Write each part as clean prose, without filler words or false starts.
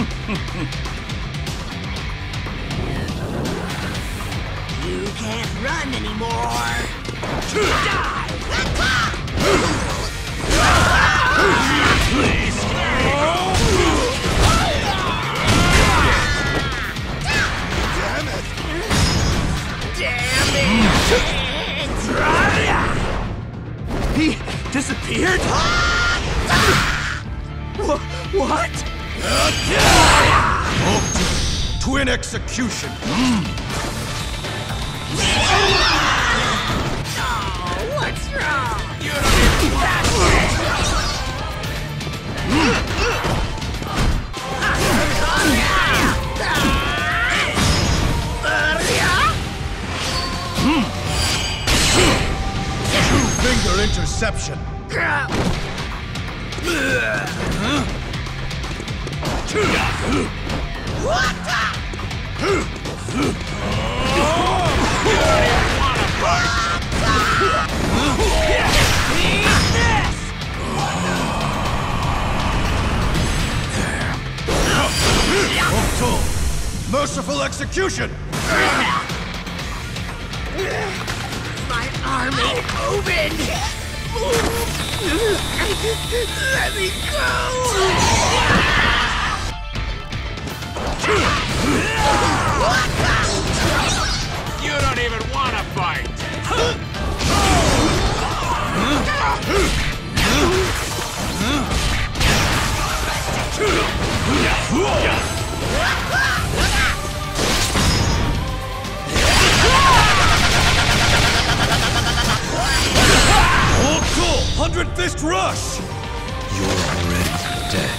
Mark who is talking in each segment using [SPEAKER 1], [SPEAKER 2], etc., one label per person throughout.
[SPEAKER 1] You can't run anymore! Die! Please! Damn it! He disappeared? What? Twin execution! What's wrong? You don't even Two-finger interception! What the? Merciful execution! My arm ain't moving! Let me go! You don't even want to fight! Old Soul, 100 Fist Rush!
[SPEAKER 2] You're already dead.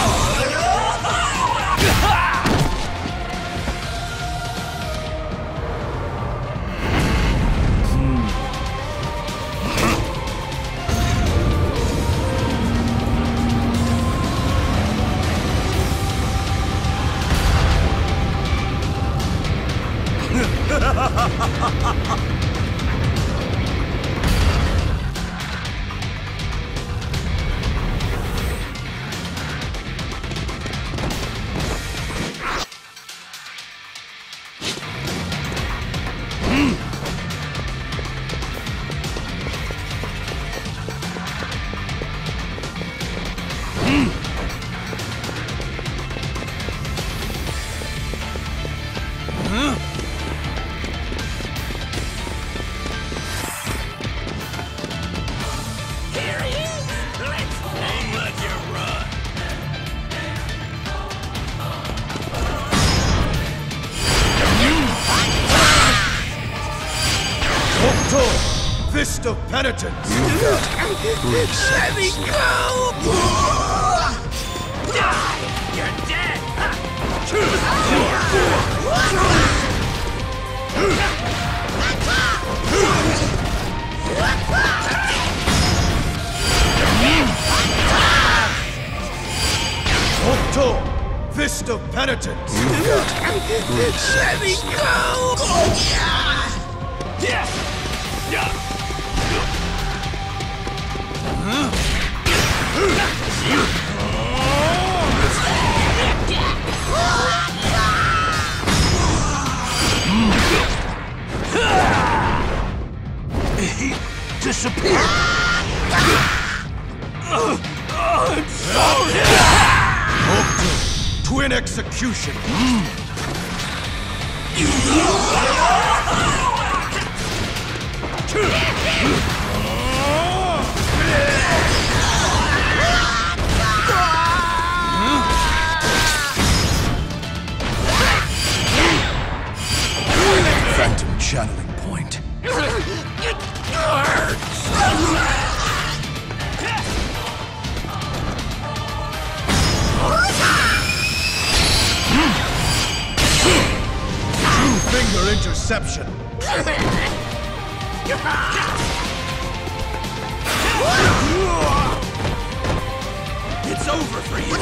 [SPEAKER 3] Fist of Penitence!
[SPEAKER 2] You got 3
[SPEAKER 1] Let
[SPEAKER 2] seconds
[SPEAKER 1] me
[SPEAKER 2] left.
[SPEAKER 1] go! Die! You're dead!
[SPEAKER 3] Octo! Fist of Penitence!
[SPEAKER 2] You got 3
[SPEAKER 1] Let me
[SPEAKER 2] seconds
[SPEAKER 1] go!
[SPEAKER 3] He disappeared! I'm sorry! Octo! Twin execution!
[SPEAKER 2] Phantom channeling point.
[SPEAKER 1] It hurts!
[SPEAKER 3] Two-finger interception!
[SPEAKER 1] It's over for you!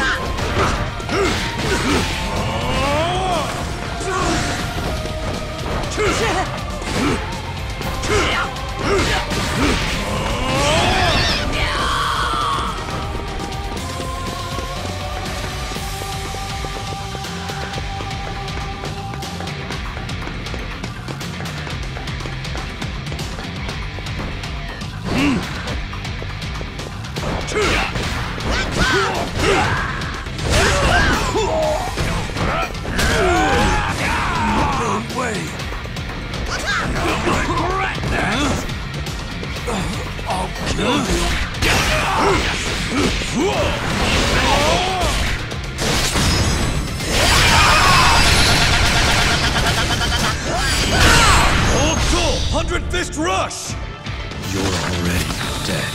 [SPEAKER 3] Old Soul, 100 Fist Rush!
[SPEAKER 2] You're already dead.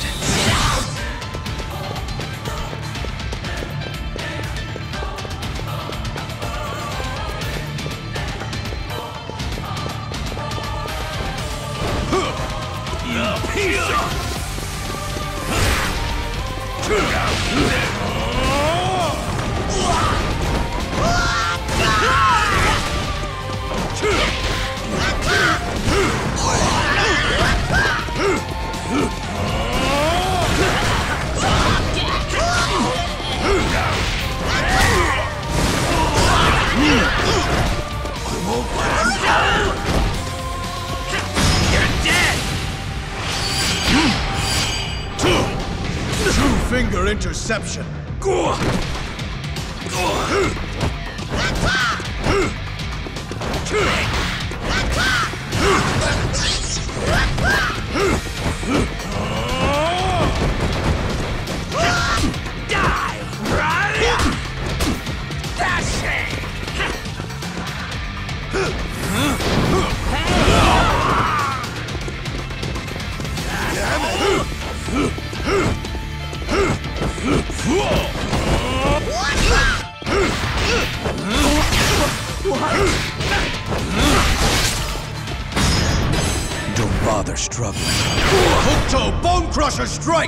[SPEAKER 3] Two-finger interception.
[SPEAKER 2] Don't bother struggling.
[SPEAKER 3] Hooktoe Bone Crusher Strike!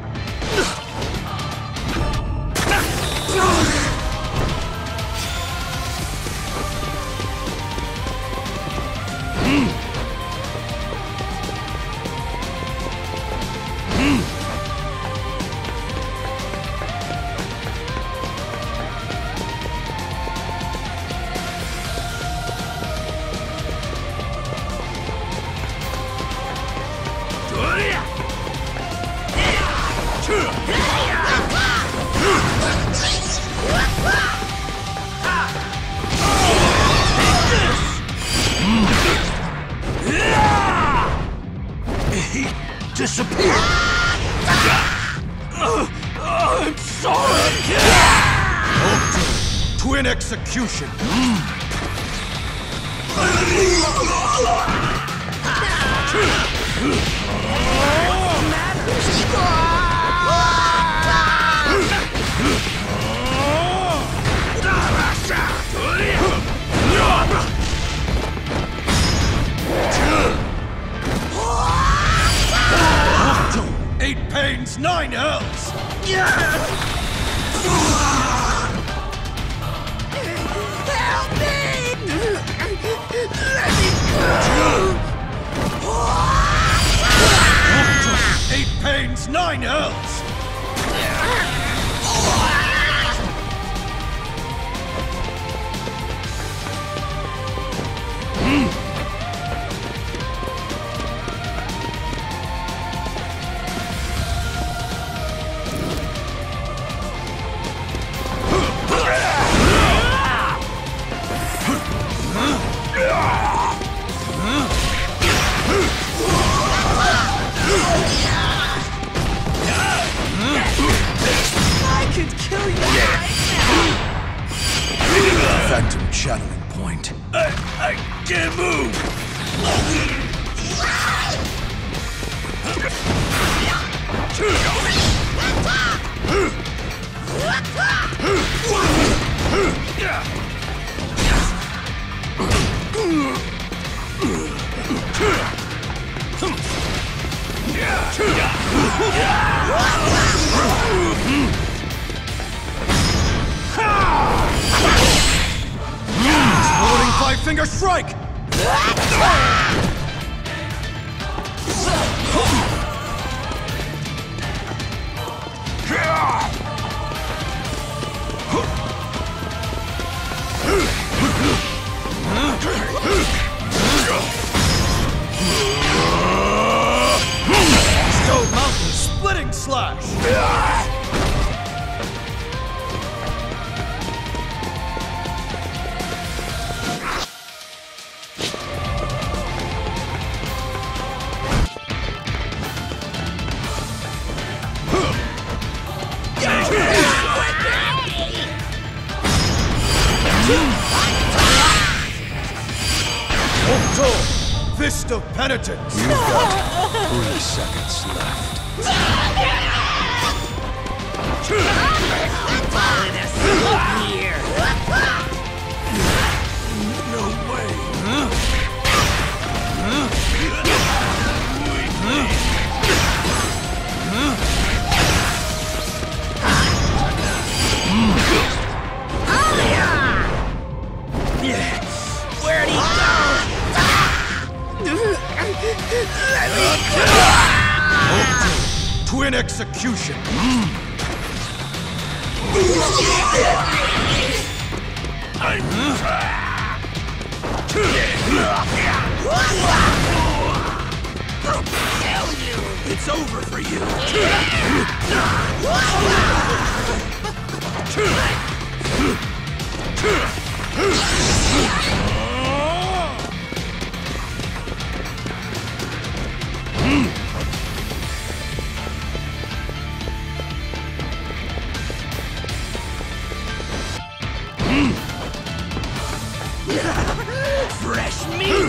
[SPEAKER 3] He disappeared! I'm sorry! Hooktoe, Twin Execution! Hooktoe, 8 pains, 9 hells!
[SPEAKER 1] Help me! Let me go!
[SPEAKER 3] Hooktoe, 8 pains, 9 hells!
[SPEAKER 1] I could kill you right now!
[SPEAKER 2] Phantom channeling point.
[SPEAKER 3] I can't move! Loading 5-finger strike! Stone Mountain Splitting Slash! Fist of Penitence!
[SPEAKER 2] You've got 3 seconds left.
[SPEAKER 1] Here.
[SPEAKER 2] No way.
[SPEAKER 1] Where'd he go?
[SPEAKER 3] Twin execution!
[SPEAKER 2] It's over for you.
[SPEAKER 1] Fresh meat!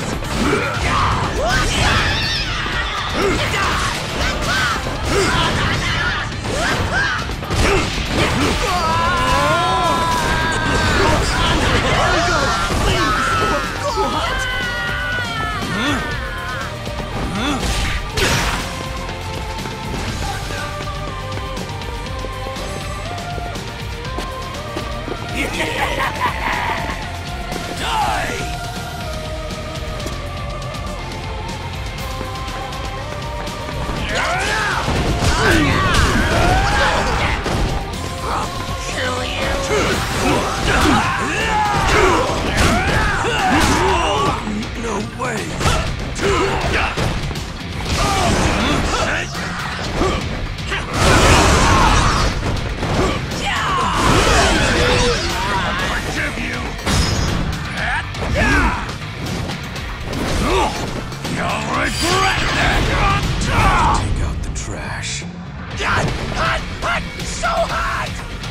[SPEAKER 2] Take out the trash.
[SPEAKER 1] Hot! So hot!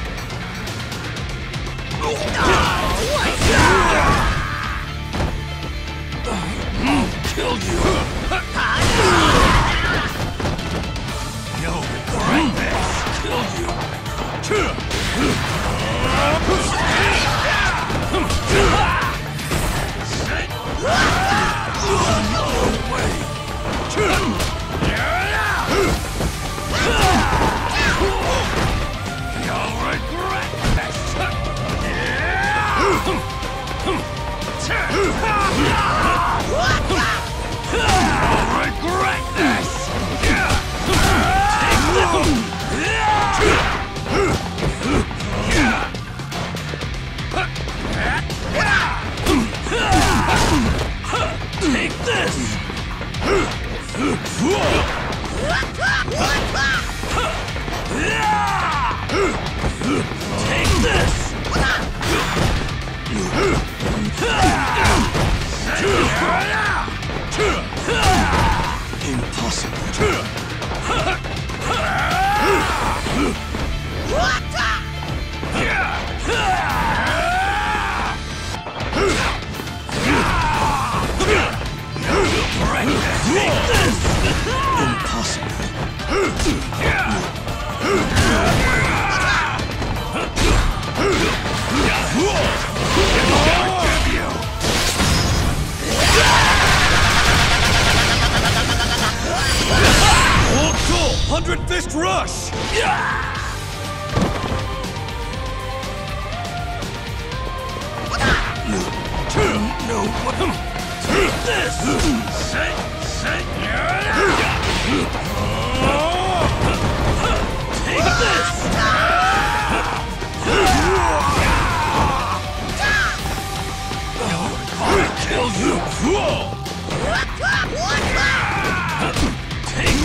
[SPEAKER 2] Killed you.
[SPEAKER 3] You'll regret this!
[SPEAKER 2] Killed you.
[SPEAKER 1] Take this! Take this!
[SPEAKER 2] Impossible.
[SPEAKER 3] Old Soul! 100 Fist Rush!
[SPEAKER 2] No, what?
[SPEAKER 1] Take this! Take this!
[SPEAKER 3] I'll kill you!
[SPEAKER 1] Take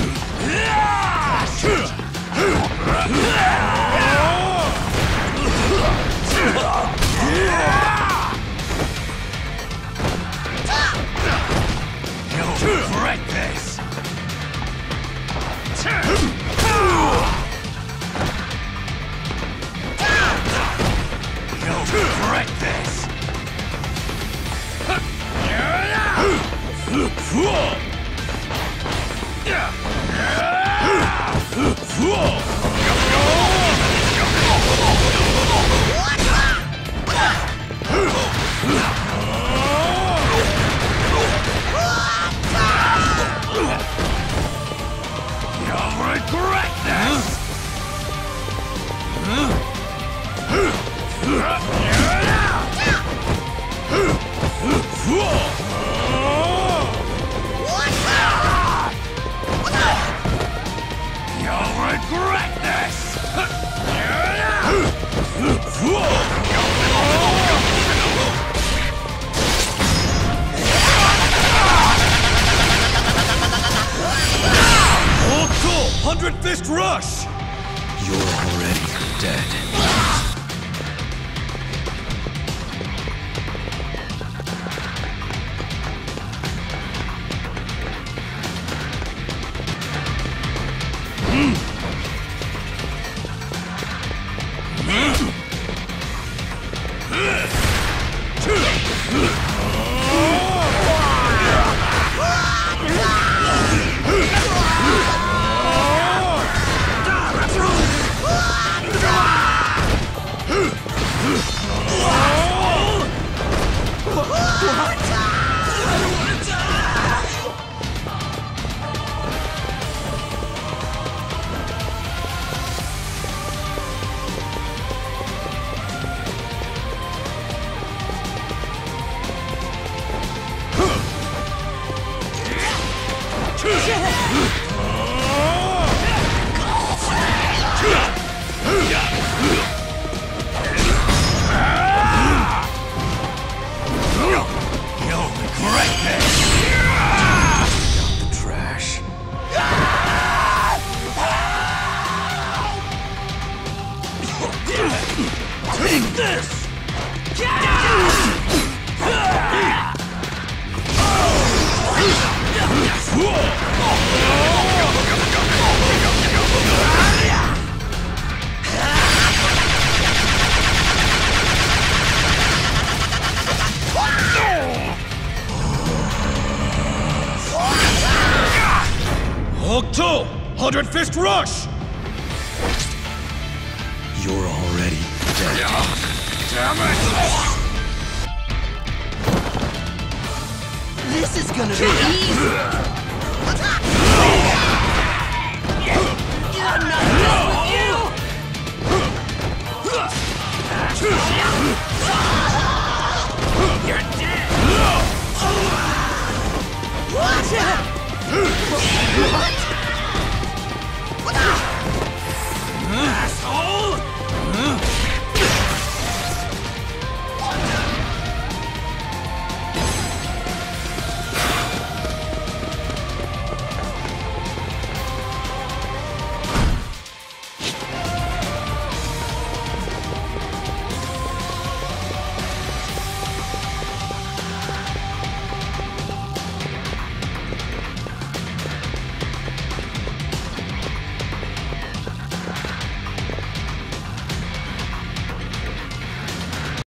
[SPEAKER 3] You'll regret this! You'll regret this!
[SPEAKER 2] You'll regret this! You'll regret this!
[SPEAKER 3] Old Cool, 100 Fist Rush!
[SPEAKER 1] You're already dead.
[SPEAKER 2] You'll regret this!
[SPEAKER 1] The trash.
[SPEAKER 2] Take this!
[SPEAKER 3] Old Cool, 100 Fist Rush!
[SPEAKER 1] You're already dead.
[SPEAKER 2] Damn it!
[SPEAKER 4] This is gonna be easy.